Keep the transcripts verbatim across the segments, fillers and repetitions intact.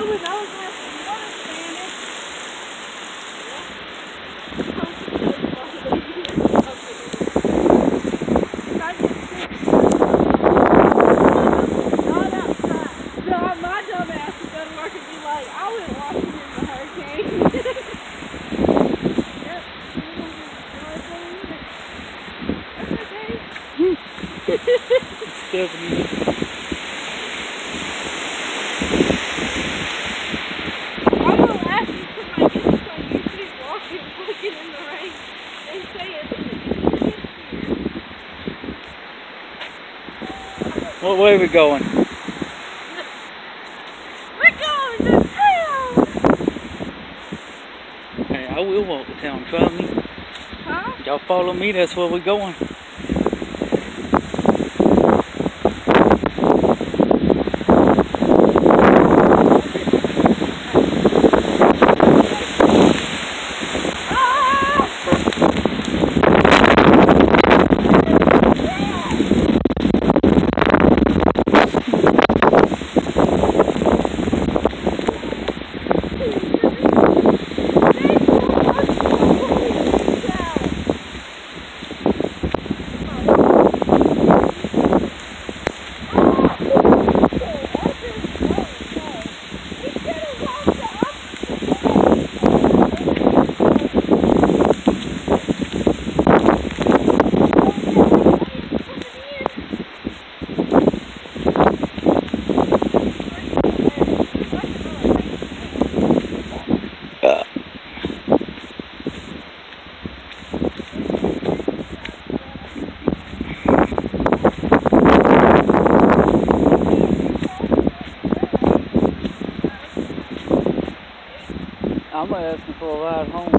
with those left, you understand it. Not outside. No, my dumb ass would go to work and be like, I went walking in the hurricane. Yep. That's okay. Stephanie. What way are we going? We're going to town! Hey, I will walk to town. Try me. Huh? Y'all follow me, that's where we're going. I'm gonna ask him for a ride home.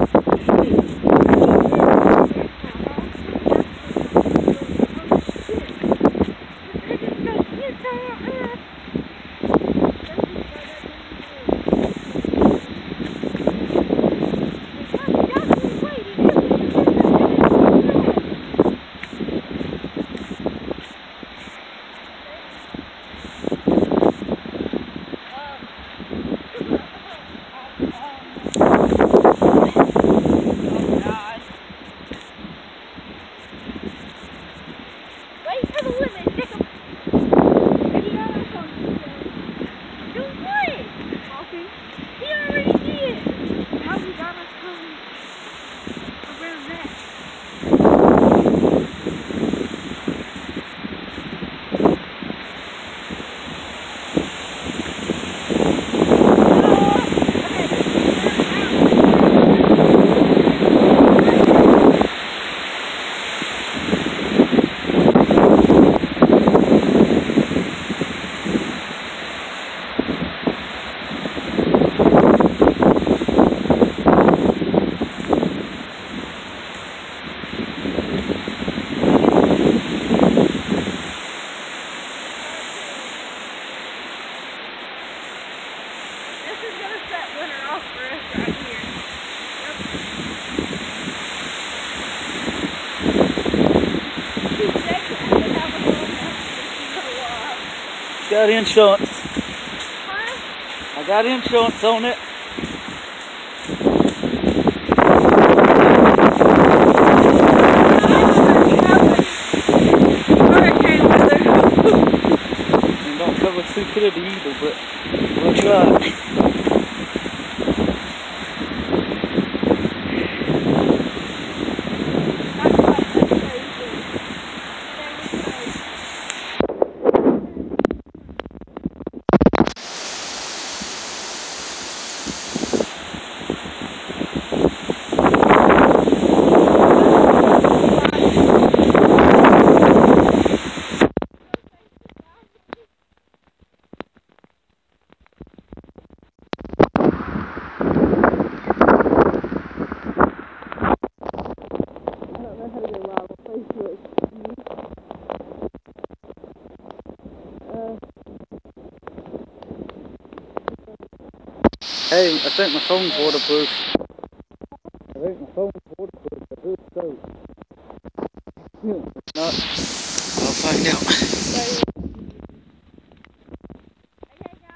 Got insurance. Huh? I got insurance on it. And don't cover stupidity either, but we'll try. Hey, I think my phone's waterproof. I think my phone's waterproof. I hope so. Not. I'll find out.